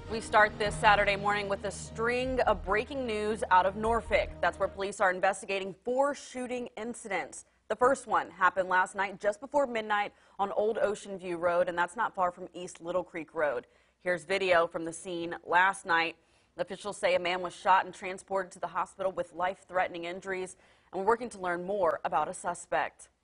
We start this Saturday morning with a string of breaking news out of Norfolk. That's where police are investigating 4 shooting incidents. The first one happened last night just before midnight on Old Ocean View Road, and that's not far from East Little Creek Road. Here's video from the scene last night. Officials say a man was shot and transported to the hospital with life-threatening injuries, and we're working to learn more about a suspect.